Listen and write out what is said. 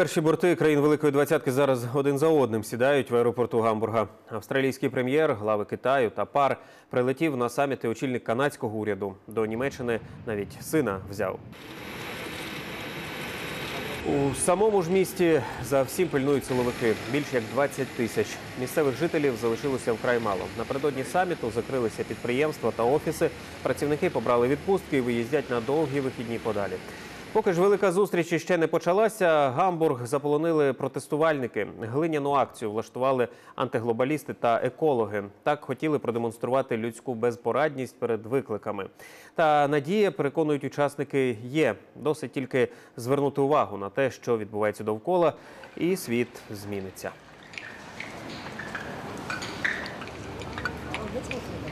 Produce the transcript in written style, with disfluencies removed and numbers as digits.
Перші борти країн Великої Двадцятки зараз один за одним сідають в аеропорту Гамбурга. Австралійський прем'єр, глави Китаю та ПАР прилетів на саміт і очільник канадського уряду. До Німеччини навіть сина взяв. У самому ж місті за всім пильнують силовики. Більш як 20 тисяч. Місцевих жителів залишилося вкрай мало. Напередодні саміту закрилися підприємства та офіси. Працівники побрали відпустки і виїздять на довгі вихідні подалі. Поки ж велика зустріч іще не почалася, Гамбург заполонили протестувальники. Глиняну акцію влаштували антиглобалісти та екологи. Так хотіли продемонструвати людську безпорадність перед викликами. Та надія, переконують учасники, є. Досить тільки звернути увагу на те, що відбувається довкола, і світ зміниться.